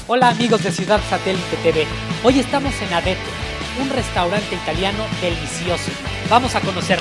Hola amigos de Ciudad Satélite TV, hoy estamos en Adetto, un restaurante italiano delicioso. Vamos a conocerlo.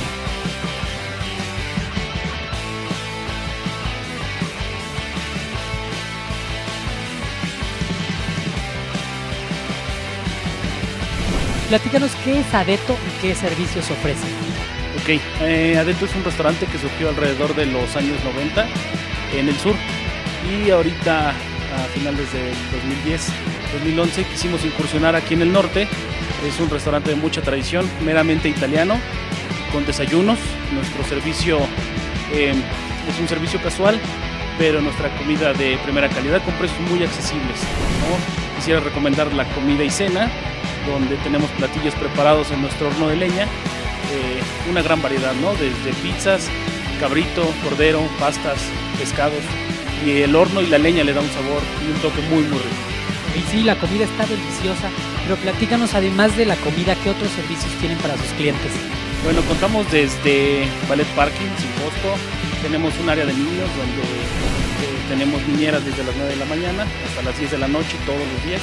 Platícanos qué es Adetto y qué servicios ofrecen. Ok, Adetto es un restaurante que surgió alrededor de los años 90 en el sur y ahorita a finales del 2010-2011 quisimos incursionar aquí en el norte. Es un restaurante de mucha tradición, meramente italiano, con desayunos. Nuestro servicio es un servicio casual, pero nuestra comida de primera calidad con precios muy accesibles, ¿no? Quisiera recomendar la comida y cena, donde tenemos platillos preparados en nuestro horno de leña, una gran variedad, ¿no? Desde pizzas, cabrito, cordero, pastas, pescados, y el horno y la leña le da un sabor y un toque muy rico. Y sí, la comida está deliciosa, pero platícanos además de la comida, ¿qué otros servicios tienen para sus clientes? Bueno, contamos desde valet parking sin costo, tenemos un área de niños donde tenemos niñeras desde las 9 de la mañana hasta las 10 de la noche todos los días.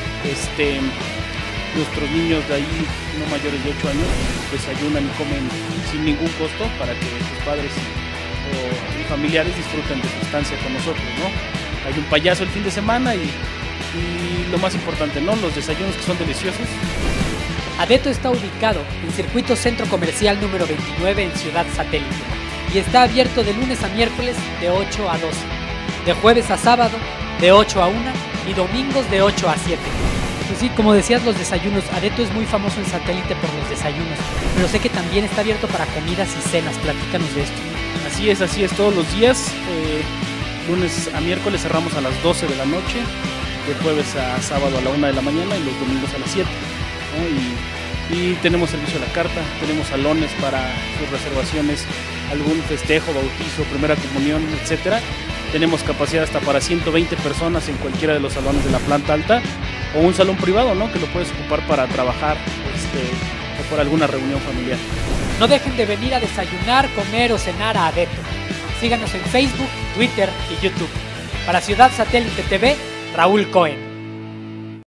Nuestros niños de ahí, no mayores de 8 años, desayunan y comen sin ningún costo para que sus padres y familiares disfruten de su estancia con nosotros, ¿no? Hay un payaso el fin de semana y lo más importante, ¿no? Los desayunos que son deliciosos. Adetto está ubicado en Circuito Centro Comercial número 29 en Ciudad Satélite y está abierto de lunes a miércoles de 8 a 12, de jueves a sábado de 8 a 1 y domingos de 8 a 7. Pues sí, como decías, los desayunos. Adetto es muy famoso en Satélite por los desayunos, pero sé que también está abierto para comidas y cenas. Platícanos de esto. Así es, todos los días, lunes a miércoles cerramos a las 12 de la noche, de jueves a sábado a la 1 de la mañana y los domingos a las 7, ¿no? Y tenemos servicio a la carta, tenemos salones para sus reservaciones, algún festejo, bautizo, primera comunión, etcétera. Tenemos capacidad hasta para 120 personas en cualquiera de los salones de la planta alta, o un salón privado, ¿no? Que lo puedes ocupar para trabajar o por alguna reunión familiar. No dejen de venir a desayunar, comer o cenar a Adetto. Síganos en Facebook, Twitter y YouTube. Para Ciudad Satélite TV, Raúl Cohen.